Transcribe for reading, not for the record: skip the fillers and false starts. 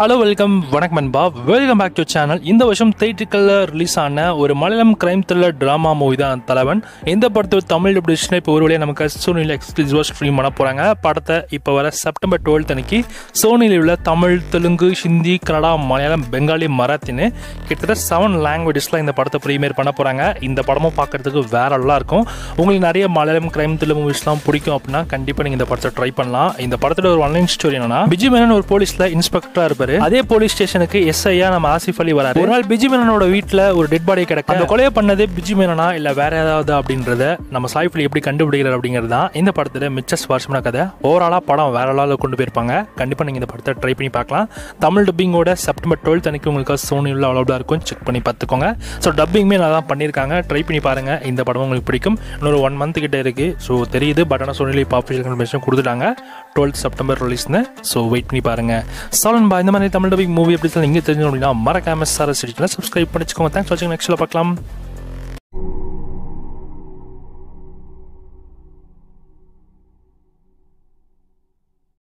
Hello, welcome, வணக்கம் நண்பா. Welcome back to channel. இந்த வருஷம் தியேட்டரிக்கல்ல ரிலீஸ் ஆன ஒரு Malayalam crime thriller drama movie தான் தலவன். இந்த படத்தோட தமிழ் டப்டிஷன் இப்போ ஒரு வழியா நமக்கு சோனில எக்ஸ்க்ளூசிவா ஸ்ட்ரீம் பண்ண போறாங்க. படத்தை இப்போ வர செப்டம்பர் 12 அன்னைக்கு சோனில உள்ள தமிழ், தெலுங்கு, ஹிந்தி, கன்னடா, மலையாளம், பெங்காலி, மராத்தின்னு கிட்டத்தட்ட 7 லாங்குவேஜஸ்ல இந்த படத்தை ப்ரீமியர் பண்ண போறாங்க. இந்த படமும் பார்க்கறதுக்கு வேற நல்லா இருக்கும். உங்களுக்கு நிறைய மலையாளம் கிரைம் த்ரில்லர் மூவிஸ்லாம் பிடிக்கும் அப்படின்னா கண்டிப்பா நீங்க இந்த படத்தை ட்ரை பண்ணலாம். இந்த படத்தோட ஒரு ஆன்லைன் ஸ்டோரி என்னன்னா, பிஜு மேனன் ஒரு போலீஸ்ல இன்ஸ்பெக்டரா இருப்பாரு. அதே போலீஸ் ஸ்டேஷனுக்கு எஸ்ஐயா நம்ம ஆசிஃப் அலி வராரு. ஒரு நாள் பிஜு மேனனோட வீட்டுல ஒரு டெட் பாடி கிடக்கு. அந்த கொலையை பண்ணது பிஜு மேனனா இல்ல வேற ஏதாவது அப்படின்றத நம்ம சாயிஃப் அலி எப்படி கண்டுபிடிக்கிறார் அப்படிங்கிறது தான் இந்த படத்துல மிச்ச சுவாரஸ்யமான கதை. ஓவராலா படம் வேற லெவல்ல கொண்டு போயிருப்பாங்க. கண்டிப்பா நீங்க இந்த படத்தை ட்ரை பண்ணி பார்க்கலாம். தமிழ் டப்பிங்கோட செப்டம்பர் 12 அன்னைக்கு உங்களுக்கு சோனியில் அவைலபிளா இருக்கும். செக் பண்ணி பார்த்துக்கோங்க. ஸோ டப்பிங்குமே நல்லா தான் பண்ணியிருக்காங்க. ட்ரை பண்ணி பாருங்க. இந்த படம் உங்களுக்கு பிடிக்கும். இன்னொரு 1 மந்த் கிட்ட இருக்கு. ஸோ தெரியுது, பட் ஆனால் சோனியில் இப்போ ஆஃபிஷியல் கன்ஃபர்மேஷன் கொடுத்துட்டாங்க 12 செப்டம்பர் ரிலீஸ்னு. ஸோ வெயிட் பண்ணி பாருங்க. சாலன் பா இந்த மாதிரி தமிழ் டப்பிங் மூவி எப்படி நீங்க தெரிஞ்சு அப்படின்னா மறக்காம SRS CA சப்ஸ்கிரைப் பண்ணிச்சுக்கோங்க. தேங்க்ஸ் ஃபார் வாட்சிங். நெக்ஸ்ட்ல பார்க்கலாம்.